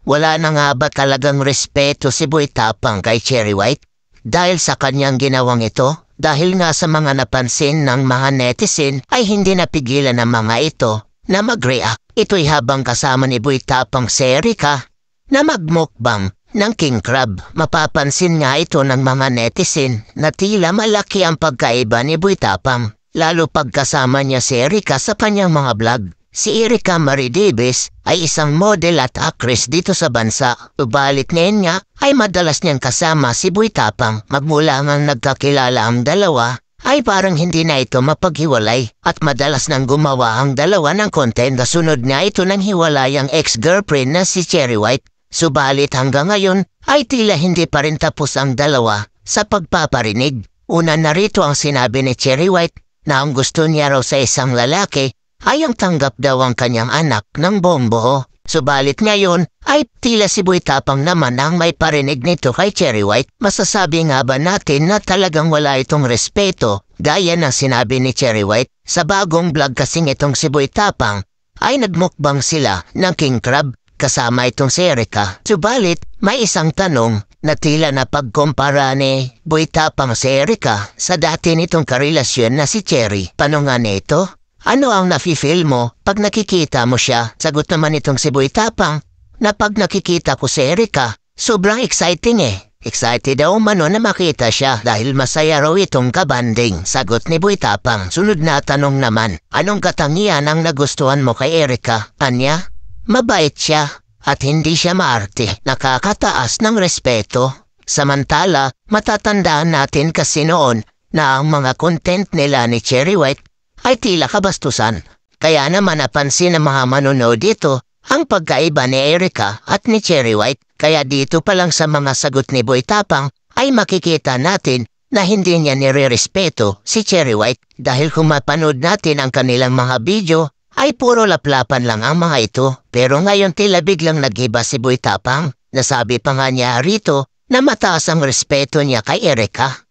Wala na nga ba talagang respeto si Boy Tapang kay Cherry White? Dahil sa kanyang ginawang ito, dahil nga sa mga napansin ng mga netizen ay hindi napigilan ng mga ito na mag-react. Ito'y habang kasama ni Boy Tapang si Erica na magmukbang ng king crab. Mapapansin nga ito ng mga netizen na tila malaki ang pagkaiba ni Boy Tapang, lalo pagkasama niya si Erica sa kanyang mga vlog. Si Erica Marie Davis ay isang model at actress dito sa bansa. Subalit ngayon nga ay madalas niyang kasama si Boy Tapang. Magmula ngang nagkakilala ang dalawa ay parang hindi na ito mapaghiwalay at madalas nang gumawa ang dalawa ng content na sunod nga ito ng hiwalay ang ex-girlfriend na si Cherry White. Subalit hanggang ngayon ay tila hindi pa rin tapos ang dalawa sa pagpaparinig. Una na rito ang sinabi ni Cherry White na ang gusto niya raw sa isang lalaki ay ang tanggap daw ang kanyang anak ng buong buo. Subalit ngayon ay tila si Boy Tapang naman ang may parinig nito kay Cherry White. Masasabi nga ba natin na talagang wala itong respeto gaya ng sinabi ni Cherry White? Sa bagong vlog kasing itong si Boy Tapang ay nagmukbang sila ng king crab kasama itong si Erica. Subalit may isang tanong na tila na pagkumpara ni Boy Tapang si Erica sa dati nitong karelasyon na si Cherry. Paano nga nito? Ano ang nafe-feel mo pag nakikita mo siya? Sagot naman itong si Boy Tapang na pag nakikita ko si Erica, sobrang exciting eh. Excited daw umano na makita siya dahil masaya raw itong kabanding. Sagot ni Boy Tapang. Sunod na tanong naman, anong katangian ang nagustuhan mo kay Erica? Anya? Mabait siya at hindi siya maarte. Nakakataas ng respeto. Samantala, matatandaan natin kasi noon na ang mga content nila ni Cherry White ay tila kabastusan. Kaya naman napansin ng mga manonood dito ang pagkaiba ni Erica at ni Cherry White. Kaya dito pa lang sa mga sagot ni Boy Tapang ay makikita natin na hindi niya nire-respeto si Cherry White. Dahil kung mapanood natin ang kanilang mga video ay puro laplapan lang ang mga ito. Pero ngayon tila biglang nag-iba si Boy Tapang. Nasabi pa nga niya rito na mataas ang respeto niya kay Erica.